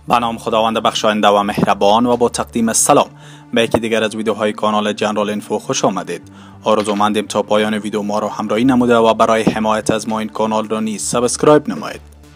به نام خداوند بخشاینده و مهربان و با تقدیم سلام به یکی دیگر از ویدیوهای کانال جنرال اینفو خوش آمدید. آرزومندیم تا پایان ویدیو ما را همراهی نموده و برای حمایت از ما این کانال را نیز سابسکرایب نمایید.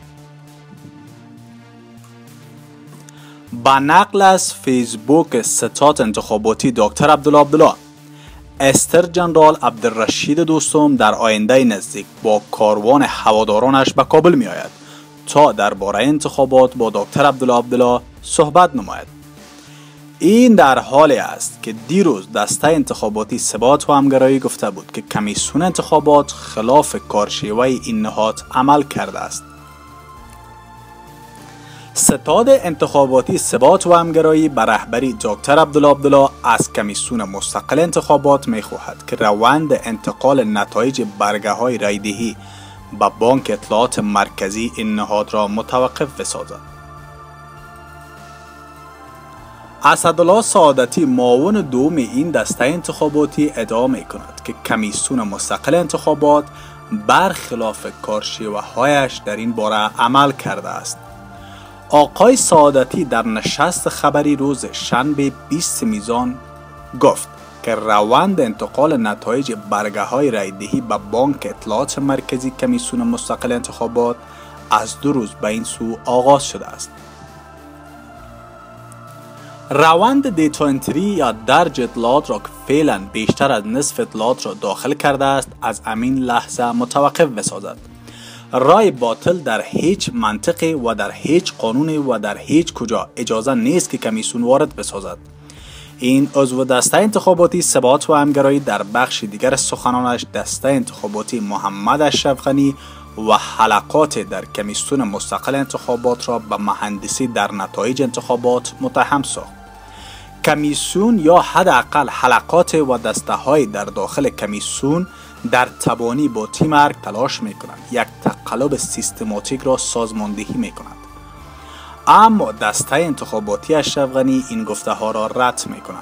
با نقل از فیسبوک ستاد انتخاباتی دکتر عبدالله استر جنرال عبدالرشید دوستم در آینده نزدیک با کاروان هوادارانش به کابل می آید تا درباره انتخابات با دکتر عبدالله صحبت نماید. این در حالی است که دیروز دسته انتخاباتی ثبات و همگرایی گفته بود که کمیسیون انتخابات خلاف کارشیوه این نهاد عمل کرده است. ستاد انتخاباتی ثبات و همگرایی به رهبری دکتر عبدالله از کمیسیون مستقل انتخابات می خواهد که روند انتقال نتایج برگه های رایدهی به بانک اطلاعات مرکزی این نهاد را متوقف بسازد. اسدالله سعادتی معاون دوم این دسته انتخاباتی ادعا می کند که کمیسیون مستقل انتخابات برخلاف کارشیوه هایش در این باره عمل کرده است. آقای سعادتی در نشست خبری روز شنبه 20 میزان گفت که روند انتقال نتایج برگه های رایدهی به بانک اطلاعات مرکزی کمیسیون مستقل انتخابات از 2 روز به این سو آغاز شده است. روند دیتا انتری یا درج اطلاعات را که فعلا بیشتر از نصف اطلاعات را داخل کرده است از همین لحظه متوقف بسازد. رای باطل در هیچ منطقی و در هیچ قانونی و در هیچ کجا اجازه نیست که کمیسیون وارد بسازد. این عضو دسته انتخاباتی ثبات و همگرایی در بخش دیگر سخنانش دسته انتخاباتی محمد اشرف غنی و حلقات در کمیسیون مستقل انتخابات را به مهندسی در نتایج انتخابات متهم ساخت. کمیسیون یا حداقل حلقات و دسته های در داخل کمیسیون در تبانی با تیم ارگ تلاش می کنند یک تقلب سیستماتیک را سازماندهی می کنند. اما دسته انتخاباتی اشرف غنی این گفته ها را رد می کند.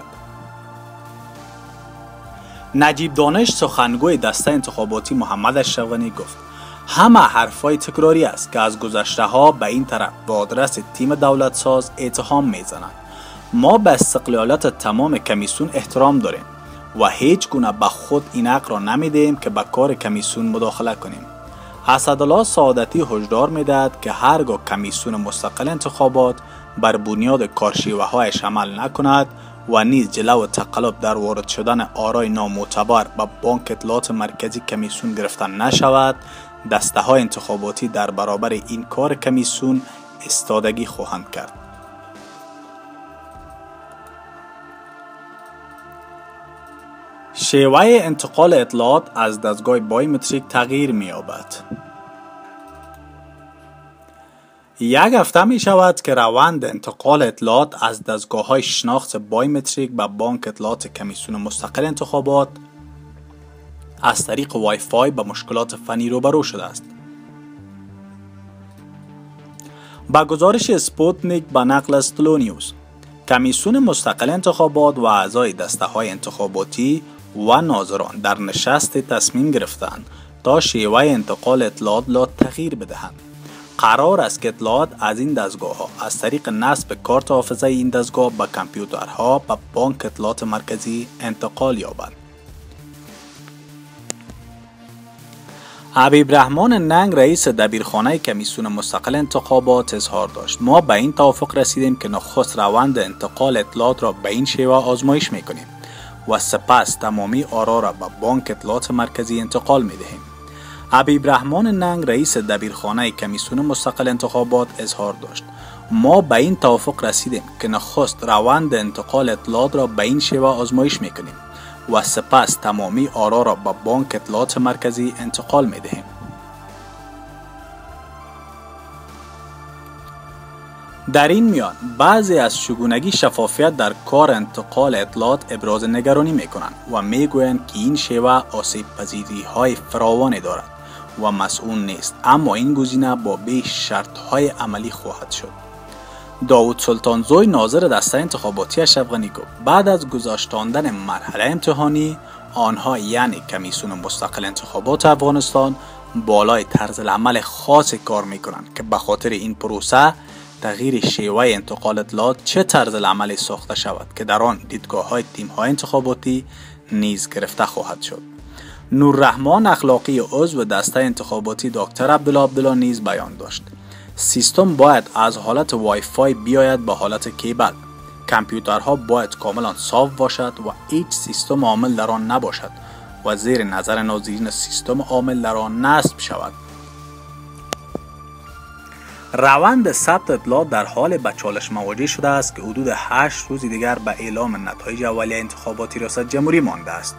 نجیب دانش سخنگوی دسته انتخاباتی محمد اشرف غنی گفت همه حرفای تکراری است که از گذشته ها به این طرف به آدرس تیم دولت ساز اتهام می زنند. ما به استقلالیت تمام کمیسیون احترام داریم و هیچ گونه به خود این حق را نمیدهیم که به کار کمیسیون مداخله کنیم. اسدالله سعادتی هشدار میدهد که هرگاه کمیسیون مستقل انتخابات بر بنیاد کارشیوه هایش عمل نکند و نیز جلو تقلب در وارد شدن آرای نامعتبر به بانک اطلاعات مرکزی کمیسیون گرفتن نشود، دسته های انتخاباتی در برابر این کار کمیسیون ایستادگی خواهند کرد. شیوه انتقال اطلاعات از دستگاه بایومتریک تغییر می‌یابد. یک هفته می شود که روند انتقال اطلاعات از دستگاه‌های شناخت بایومتریک به بانک اطلاعات کمیسیون مستقل انتخابات از طریق وای فای به مشکلات فنی روبرو شده است. با گزارش اسپوتنیک به نقل از تلونیوز، کمیسیون مستقل انتخابات و اعضای دسته‌های انتخاباتی و ناظران در نشست تصمیم گرفتند تا شیوه انتقال اطلاعات را تغییر بدهند. قرار است که اطلاعات از این دستگاه ها از طریق نصب کارت حافظه این دستگاه به کامپیوترها به بانک اطلاعات مرکزی انتقال یابند. حبیب رحمان ننگ رئیس دبیرخانه کمیسیون مستقل انتخابات اظهار داشت ما به این توافق رسیدیم که نخست روند انتقال اطلاعات را به این شیوه آزمایش میکنیم و سپس تمامی آرا را به بانک اطلاعات مرکزی انتقال میدهیم. حبیب رحمان ننگ رئیس دبیرخانه کمیسیون مستقل انتخابات اظهار داشت ما به این توافق رسیدیم که نخست روند انتقال اطلاعات را به این شیوه آزمایش میکنیم و سپس تمامی آرا را به بانک اطلاعات مرکزی انتقال میدهیم. در این میان بعضی از چگونگی شفافیت در کار انتقال اطلاعات ابراز نگرانی میکنند و میگویند که این شیوه آسیب پذیری های فراوانی دارد و مسئول نیست، اما این گزینه با بیش شرط های عملی خواهد شد. داوود سلطانزوی ناظر دسته انتخاباتی اشرف غنی گفت بعد از گذاشتاندن مرحله امتحانی آنها یعنی کمیسیون مستقل انتخابات افغانستان بالای طرز العمل خاص کار میکنند که به خاطر این پروسه تغییر شیوه انتقال اطلاعات چه طرز عملی ساخته شود که در آن دیدگاه‌های تیم‌های انتخاباتی نیز گرفته خواهد شد. نوررحمان اخلاقی عضو دسته انتخاباتی دکتر عبدالله نیز بیان داشت: سیستم باید از حالت وای فای بیاید به حالت کیبل. کامپیوترها باید کاملا صاف باشد و هیچ سیستم عامل در آن نباشد و زیر نظر ناظرین سیستم عامل در آن نصب شود. روند ثبت اطلاعات در حال به چالش مواجه شده است که حدود 8 روز دیگر به اعلام نتایج اولیه انتخابات ریاست جمهوری مانده است.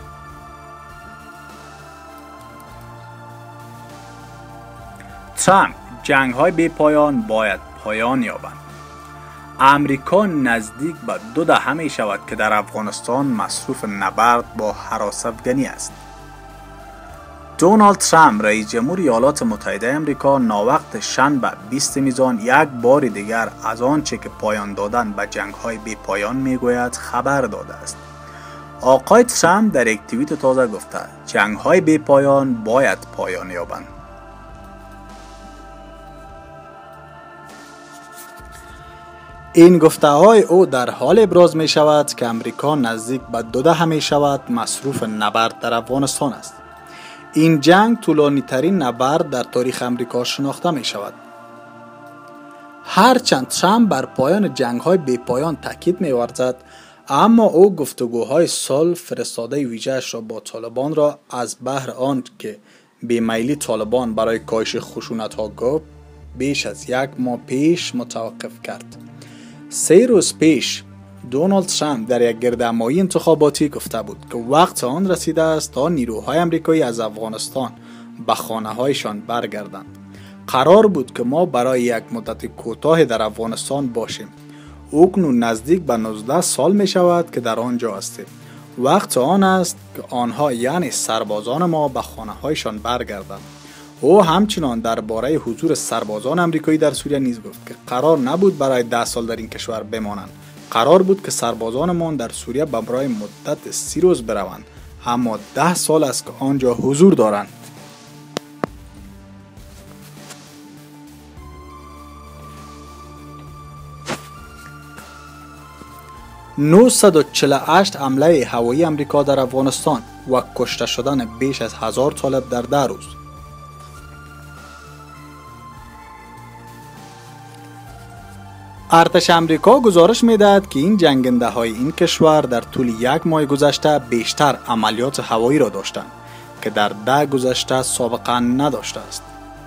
ترامپ: جنگ‌های بی پایان باید پایان یابند. امریکا نزدیک به 2 دهه می شود که در افغانستان مصروف نبرد با هراس افغانی است. دونالد ترامپ رئیس جمهور ایالات متحده آمریکا ناوقت شنبه 20 میزان یک بار دیگر از آنچه که پایان دادن به جنگ‌های بی پایان میگوید خبر داده است. آقای ترامپ در یک توییت تازه گفته: جنگ‌های بی پایان باید پایان یابند. این گفته‌های او در حال ابراز می شود که امریکا نزدیک به 2 دهه می شود مصروف نبرد در افغانستان است. این جنگ طولانی ترین نبرد در تاریخ امریکا شناخته می شود. هرچند ترامپ بر پایان جنگ‌های بی پایان تاکید می ورزد، اما او گفتگوهای صلح فرستاده ویژه‌اش را با طالبان را از بهر آن که بیمیلی طالبان برای کاهش خشونت‌ها گفت بیش از 1 ماه پیش متوقف کرد. 3 روز پیش دونالد ترامپ در یک گردهمایی انتخاباتی گفته بود که وقت آن رسیده است تا نیروهای آمریکایی از افغانستان به خانه‌هایشان برگردند. قرار بود که ما برای یک مدت کوتاه در افغانستان باشیم. اکنون نزدیک به 19 سال می شود که در آنجا هستیم. وقت آن است که آنها یعنی سربازان ما به خانه‌هایشان برگردند. او همچنان درباره حضور سربازان آمریکایی در سوریه نیز گفت که قرار نبود برای 10 سال در این کشور بمانند. قرار بود که سربازانمان در سوریه برای مدت 30 روز بروند، اما 10 سال است که آنجا حضور دارند. «948 حمله هوایی آمریکا در افغانستان و کشته شدن بیش از 1000 طالب در 10 روز. ارتش آمریکا گزارش می‌دهد که این جنگنده‌های این کشور در طول 1 ماه گذشته بیشتر عملیات هوایی را داشتند که در 10 گذشته سابقه نداشته است.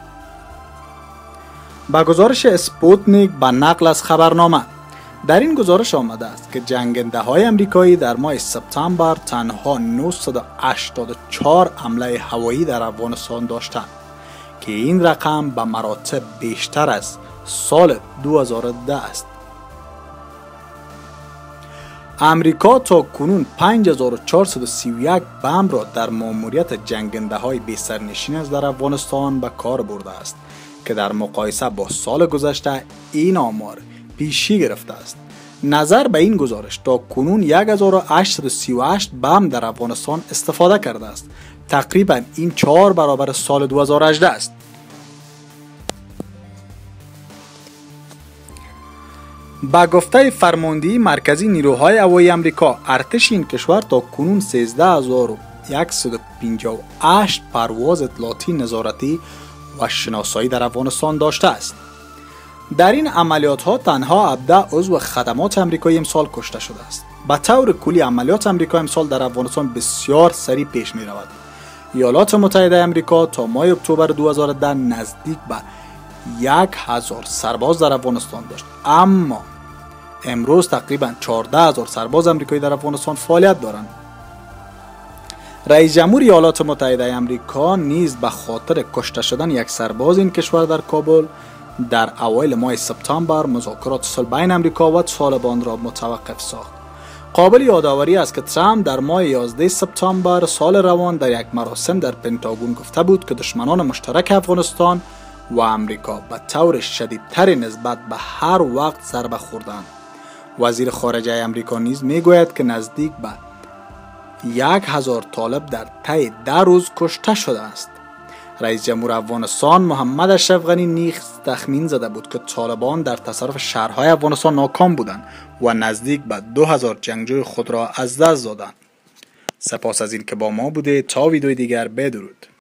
با گزارش اسپوتنیک به نقل از خبرنامه، در این گزارش آمده است که جنگنده‌های آمریکایی در ماه سپتامبر تنها 984 حمله هوایی در افغانستان داشتند که این رقم به مراتب بیشتر از سال 2010 است. امریکا تا کنون 5431 بمب را در مأموریت جنگنده‌های بی سرنشین در افغانستان به کار برده است که در مقایسه با سال گذشته این آمار پیشی گرفته است. نظر به این گزارش تا کنون 1838 بمب در افغانستان استفاده کرده است. تقریبا این 4 برابر سال 2018 است. با گفته فرماندهی مرکزی نیروهای هوایی آمریکا، ارتش این کشور تا کنون 13158 پرواز اطلاعاتی نظارتی و شناسایی در افغانستان داشته است. در این عملیات ها تنها 17 عضو خدمات آمریکایی امسال کشته شده است. به طور کلی عملیات آمریکا امسال در افغانستان بسیار سریع پیش می رود. ایالات متحده آمریکا تا ماه اکتبر 2010 نزدیک به 1000 سرباز در افغانستان داشت، اما امروز تقریبا 14000 سرباز آمریکایی در افغانستان فعالیت دارند. رئیس جمهور ایالات متحده آمریکا نیز به خاطر کشته شدن یک سرباز این کشور در کابل در اوایل ماه سپتامبر مذاکرات صلح بین آمریکا و طالبان را متوقف ساخت. قابل یادآوری است که ترامپ در ماه 11 سپتامبر سال روان در یک مراسم در پنتاگون گفته بود که دشمنان مشترک افغانستان و آمریکا به طور شدیدتر نسبت به هر وقت ضربه خوردند. وزیر خارجه آمریکا نیز میگوید که نزدیک به 1000 طالب در طی 10 روز کشته شده است. رئیس جمهور افغانستان محمد اشرف غنی نیز تخمین زده بود که طالبان در تصرف شهرهای افغانستان ناکام بودند و نزدیک به 2000 جنگجوی خود را از دست دادند. سپاس از این که با ما بوده. تا ویدیوی دیگر، بدرود.